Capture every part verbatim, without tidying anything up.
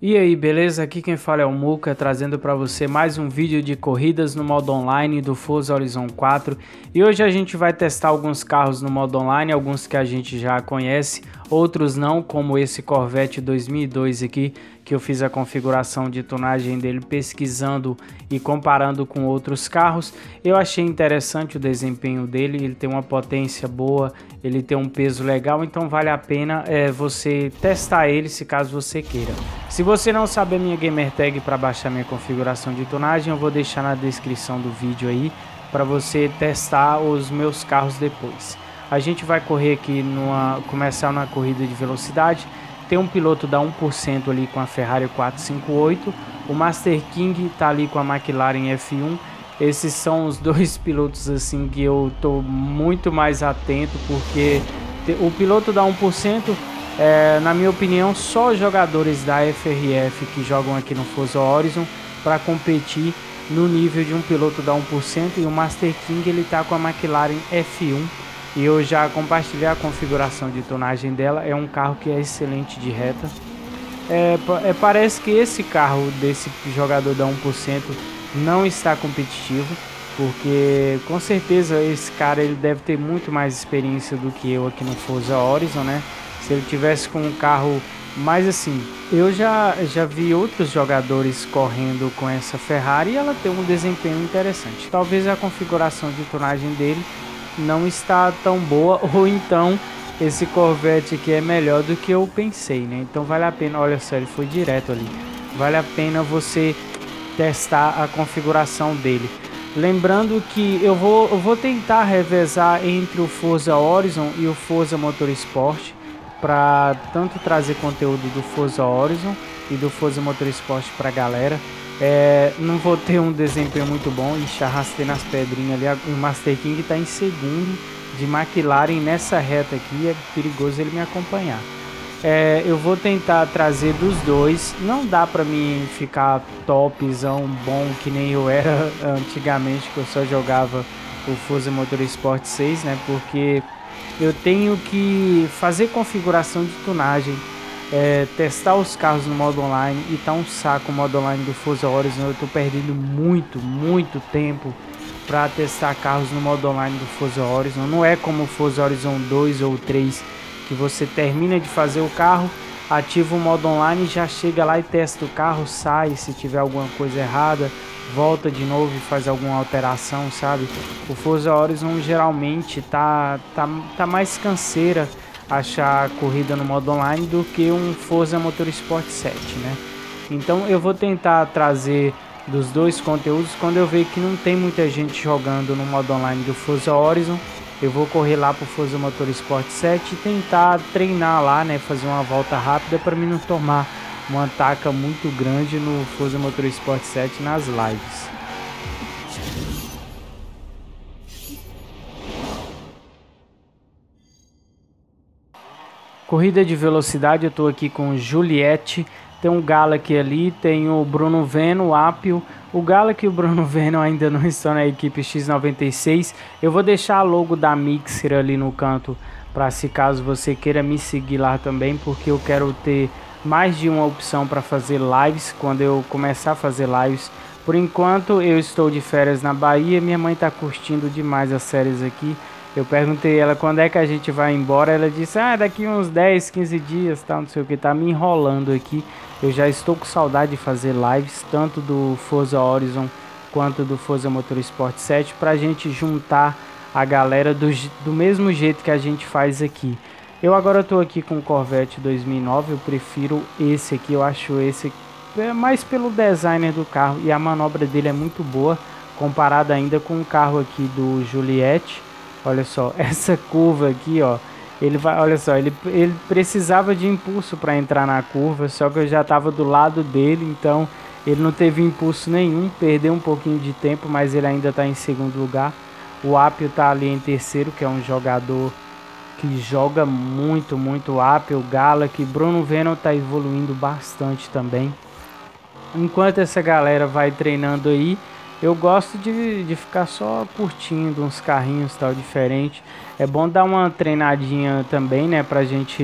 E aí, beleza? Aqui quem fala é o Muca, trazendo para você mais um vídeo de corridas no modo online do Forza Horizon quatro. E hoje a gente vai testar alguns carros no modo online, alguns que a gente já conhece, outros não, como esse Corvette dois mil e dois aqui, que eu fiz a configuração de tonagem dele pesquisando e comparando com outros carros. Eu achei interessante o desempenho dele, ele tem uma potência boa, ele tem um peso legal, então vale a pena é, você testar ele se caso você queira. Se você não sabe a minha gamer tag para baixar minha configuração de tonagem, eu vou deixar na descrição do vídeo aí para você testar os meus carros depois. A gente vai correr aqui, numa, começar na corrida de velocidade. Tem um piloto da um por cento ali com a Ferrari quatrocentos e cinquenta e oito. O Master King tá ali com a McLaren F um. Esses são os dois pilotos assim que eu tô muito mais atento, porque o piloto da um por cento, é, na minha opinião, só jogadores da F R F que jogam aqui no Forza Horizon para competir no nível de um piloto da um por cento. E o Master King ele tá com a McLaren F um. E eu já compartilhei a configuração de tonagem dela. É um carro que é excelente de reta. É, é, parece que esse carro desse jogador da um por cento não está competitivo, porque com certeza esse cara ele deve ter muito mais experiência do que eu aqui no Forza Horizon, né? Se ele tivesse com um carro mais assim, eu já, já vi outros jogadores correndo com essa Ferrari e ela tem um desempenho interessante. Talvez a configuração de tonagem dele não está tão boa, ou então esse Corvette aqui é melhor do que eu pensei, né? Então vale a pena, olha só, ele foi direto ali. Vale a pena você testar a configuração dele. Lembrando que eu vou, eu vou tentar revezar entre o Forza Horizon e o Forza Motorsport, para tanto trazer conteúdo do Forza Horizon e do Forza Motorsport para a galera. É, não vou ter um desempenho muito bom. Ixi, arrastei nas pedrinhas ali. O Master King está em segundo de McLaren nessa reta aqui. É perigoso ele me acompanhar. É, eu vou tentar trazer dos dois. Não dá para mim ficar topzão bom que nem eu era antigamente, que eu só jogava o Forza Motorsport seis, né? Porque eu tenho que fazer configuração de tunagem, É, testar os carros no modo online, e tá um saco o modo online do Forza Horizon. Eu tô perdendo muito, muito tempo para testar carros no modo online do Forza Horizon. Não é como o Forza Horizon dois ou três, que você termina de fazer o carro, ativa o modo online, já chega lá e testa o carro, sai, se tiver alguma coisa errada, volta de novo e faz alguma alteração, sabe? O Forza Horizon geralmente tá, tá, tá mais canseira achar corrida no modo online do que um Forza Motorsport sete, né? Então eu vou tentar trazer dos dois conteúdos. Quando eu ver que não tem muita gente jogando no modo online do Forza Horizon, eu vou correr lá pro Forza Motorsport sete e tentar treinar lá, né? Fazer uma volta rápida para mim não tomar uma taca muito grande no Forza Motorsport sete nas lives. Corrida de velocidade, eu estou aqui com Juliette, tem um Galaxy ali, tem o Bruno Veno, o Apio. O Galaxy e o Bruno Veno ainda não estão na equipe X noventa e seis. Eu vou deixar a logo da Mixer ali no canto, para se caso você queira me seguir lá também, porque eu quero ter mais de uma opção para fazer lives quando eu começar a fazer lives. Por enquanto eu estou de férias na Bahia, minha mãe está curtindo demais as séries aqui. Eu perguntei ela quando é que a gente vai embora. Ela disse, ah, daqui uns dez, quinze dias, tal, não sei o que, tá me enrolando aqui. Eu já estou com saudade de fazer lives, tanto do Forza Horizon quanto do Forza Motorsport sete, pra gente juntar a galera do, do mesmo jeito que a gente faz aqui. Eu agora tô aqui com o Corvette dois mil e nove, eu prefiro esse aqui, eu acho esse é mais pelo designer do carro, e a manobra dele é muito boa, comparada ainda com o carro aqui do Juliette. Olha só, essa curva aqui, ó, ele vai, olha só, ele, ele precisava de impulso para entrar na curva, só que eu já estava do lado dele, então ele não teve impulso nenhum, perdeu um pouquinho de tempo, mas ele ainda está em segundo lugar. O Apio está ali em terceiro, que é um jogador que joga muito, muito. O Apio, o Galaxy, Bruno Venom está evoluindo bastante também. Enquanto essa galera vai treinando aí, eu gosto de, de ficar só curtindo uns carrinhos tal diferente. É bom dar uma treinadinha também, né? Pra gente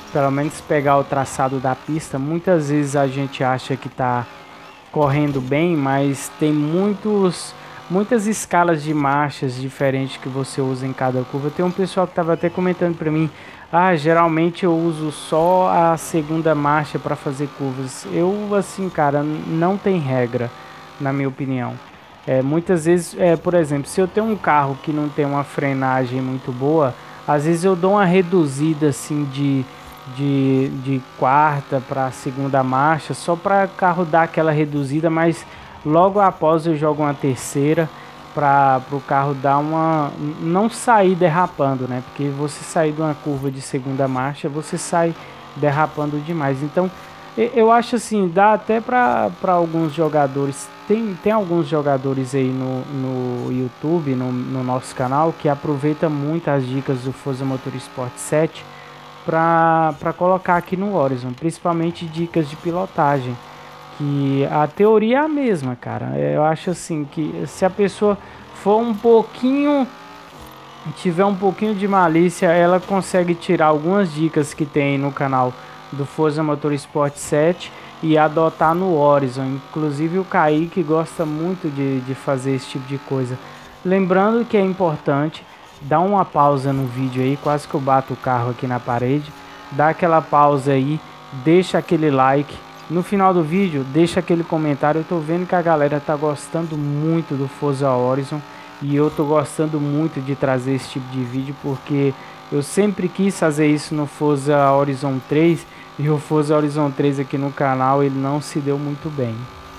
pelo menos pegar o traçado da pista, muitas vezes a gente acha que tá correndo bem, mas tem muitos muitas escalas de marchas diferentes que você usa em cada curva. Tem um pessoal que estava até comentando para mim: ah, geralmente eu uso só a segunda marcha para fazer curvas. Eu, assim, cara, não tem regra, na minha opinião. É, muitas vezes, é, por exemplo, se eu tenho um carro que não tem uma frenagem muito boa, às vezes eu dou uma reduzida assim de de, de quarta para segunda marcha, só para o carro dar aquela reduzida, mas logo após eu jogo uma terceira para o carro dar uma, não sair derrapando, né? Porque você sair de uma curva de segunda marcha, você sai derrapando demais. Então eu acho assim, dá até para alguns jogadores. Tem, tem alguns jogadores aí no, no YouTube, no, no nosso canal, que aproveita muito as dicas do Forza Motorsport sete para colocar aqui no Horizon, principalmente dicas de pilotagem, que a teoria é a mesma, cara. Eu acho assim que se a pessoa for um pouquinho, tiver um pouquinho de malícia, ela consegue tirar algumas dicas que tem no canal do Forza Motorsport sete e adotar no Horizon. Inclusive o Kaique gosta muito de, de fazer esse tipo de coisa. Lembrando que é importante dá uma pausa no vídeo aí, quase que eu bato o carro aqui na parede. Dá aquela pausa aí, deixa aquele like. No final do vídeo, deixa aquele comentário. Eu tô vendo que a galera tá gostando muito do Forza Horizon e eu tô gostando muito de trazer esse tipo de vídeo, porque eu sempre quis fazer isso no Forza Horizon três e o Forza Horizon três aqui no canal ele não se deu muito bem.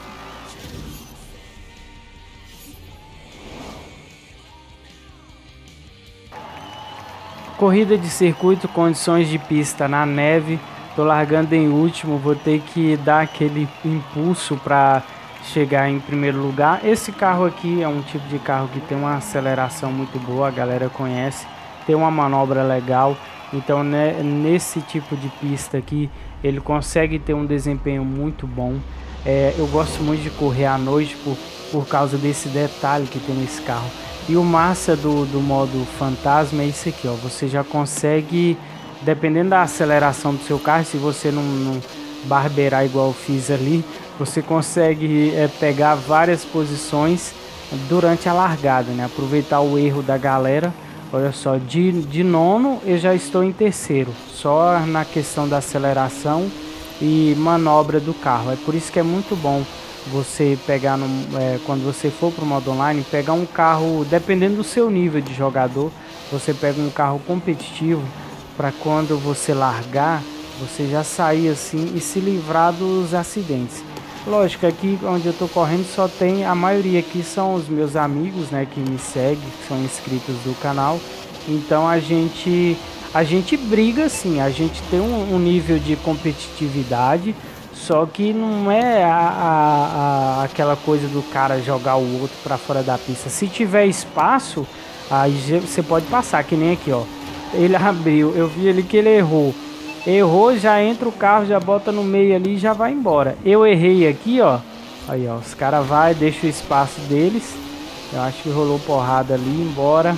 Corrida de circuito, condições de pista na neve. Tô largando em último, vou ter que dar aquele impulso para chegar em primeiro lugar. Esse carro aqui é um tipo de carro que tem uma aceleração muito boa, a galera conhece, tem uma manobra legal. Então, né, nesse tipo de pista aqui, ele consegue ter um desempenho muito bom. É, eu gosto muito de correr à noite por, por causa desse detalhe que tem nesse carro. E o massa do, do modo fantasma é isso aqui, ó. Você já consegue, dependendo da aceleração do seu carro, se você não, não barbeirar igual eu fiz ali, você consegue é, pegar várias posições durante a largada, né? Aproveitar o erro da galera. Olha só, de, de nono eu já estou em terceiro, só na questão da aceleração e manobra do carro. É por isso que é muito bom você pegar, no, é, quando você for para o modo online, pegar um carro, dependendo do seu nível de jogador, você pega um carro competitivo para quando você largar, você já sair assim e se livrar dos acidentes. Lógico, aqui onde eu tô correndo só tem, a maioria aqui são os meus amigos, né, que me seguem, que são inscritos do canal. Então a gente a gente briga assim, a gente tem um, um nível de competitividade, só que não é a, a, a, aquela coisa do cara jogar o outro para fora da pista. Se tiver espaço, aí você pode passar, que nem aqui, ó. Ele abriu, eu vi ali que ele errou. Errou, já entra o carro, já bota no meio ali e já vai embora. Eu errei aqui, ó. Aí, ó, os caras vai, deixa o espaço deles. Eu acho que rolou porrada ali, embora.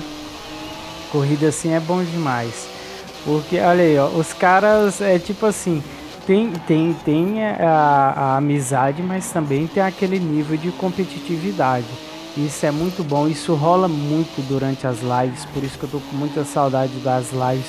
Corrida assim é bom demais. Porque, olha aí, ó, os caras, é tipo assim, tem, tem, tem a, a amizade, mas também tem aquele nível de competitividade. Isso é muito bom, isso rola muito durante as lives, por isso que eu tô com muita saudade das lives.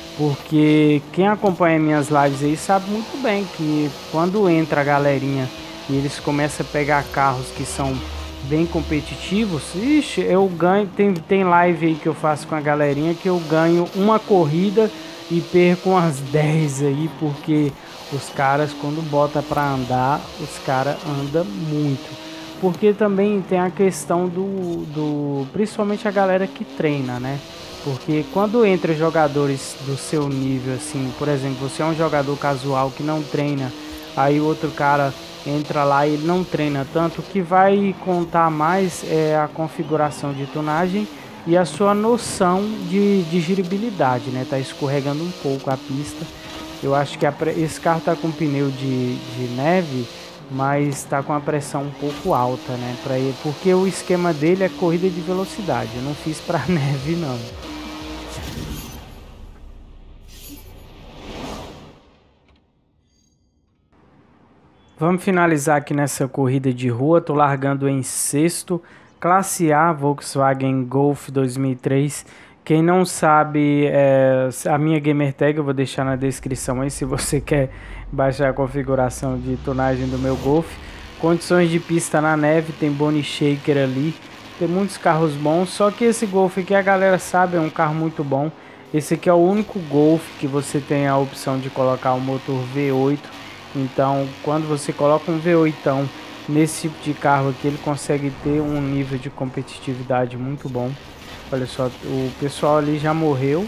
Porque quem acompanha minhas lives aí sabe muito bem que quando entra a galerinha e eles começam a pegar carros que são bem competitivos, ixi, eu ganho, tem, tem live aí que eu faço com a galerinha que eu ganho uma corrida e perco umas dez aí, porque os caras quando bota para andar, os caras andam muito. Porque também tem a questão do, do, principalmente a galera que treina, né? Porque quando entra jogadores do seu nível, assim, por exemplo, você é um jogador casual que não treina, aí o outro cara entra lá e ele não treina tanto, o que vai contar mais é a configuração de tunagem e a sua noção de, de giribilidade, né? Tá escorregando um pouco a pista. Eu acho que a, esse carro tá com pneu de, de neve, mas está com a pressão um pouco alta, né? Pra ele, porque o esquema dele é corrida de velocidade, eu não fiz para neve não. Vamos finalizar aqui nessa corrida de rua. Tô largando em sexto, classe A, Volkswagen Golf dois mil e três. Quem não sabe, é, a minha gamer tag eu vou deixar na descrição aí se você quer baixar a configuração de tonagem do meu Golf. Condições de pista na neve, tem bone shaker ali, tem muitos carros bons, só que esse Golf aqui a galera sabe, é um carro muito bom. Esse aqui é o único Golf que você tem a opção de colocar o motor V oito. Então, quando você coloca um V oito nesse tipo de carro aqui, ele consegue ter um nível de competitividade muito bom. Olha só, o pessoal ali já morreu,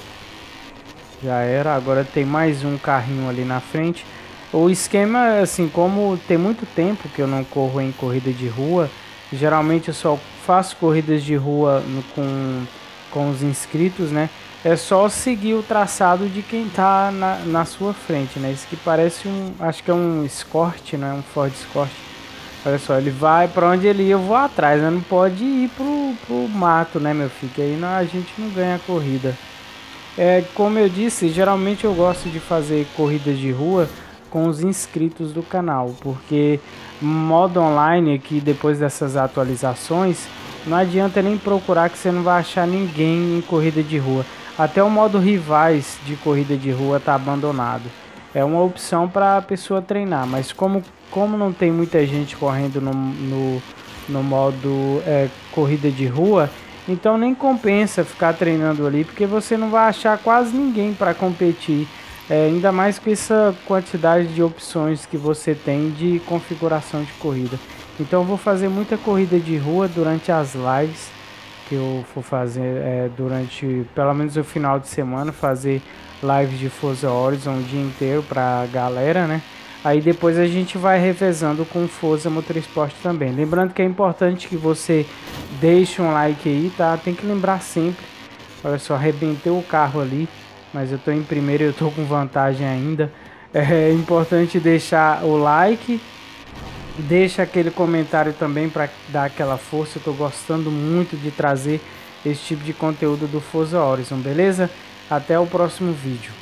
já era. Agora tem mais um carrinho ali na frente. O esquema, assim, como tem muito tempo que eu não corro em corrida de rua, geralmente eu só faço corridas de rua no, com, com os inscritos, né? É só seguir o traçado de quem tá na, na sua frente, né? Isso que parece um, acho que é um Escort, né? Um Ford Escort. Olha só, ele vai para onde ele ia, eu vou atrás, né? Não pode ir pro, pro mato, né, meu filho? Que aí não, a gente não ganha a corrida. É, como eu disse, geralmente eu gosto de fazer corridas de rua com os inscritos do canal, porque modo online aqui, depois dessas atualizações, não adianta nem procurar que você não vai achar ninguém em corrida de rua. Até o modo rivais de corrida de rua tá abandonado. É uma opção para a pessoa treinar, mas como, como não tem muita gente correndo no, no, no modo é, corrida de rua, então nem compensa ficar treinando ali, porque você não vai achar quase ninguém para competir. É, ainda mais com essa quantidade de opções que você tem de configuração de corrida. Então eu vou fazer muita corrida de rua durante as lives que eu for fazer é, durante pelo menos o final de semana, fazer lives de Forza Horizon o dia inteiro pra galera, né? Aí depois a gente vai revezando com Forza Motorsport também. Lembrando que é importante que você deixe um like aí, tá? Tem que lembrar sempre. Olha só, arrebentei o carro ali, mas eu tô em primeiro e eu tô com vantagem ainda. É importante deixar o like. Deixa aquele comentário também para dar aquela força. Eu tô gostando muito de trazer esse tipo de conteúdo do Forza Horizon, beleza? Até o próximo vídeo.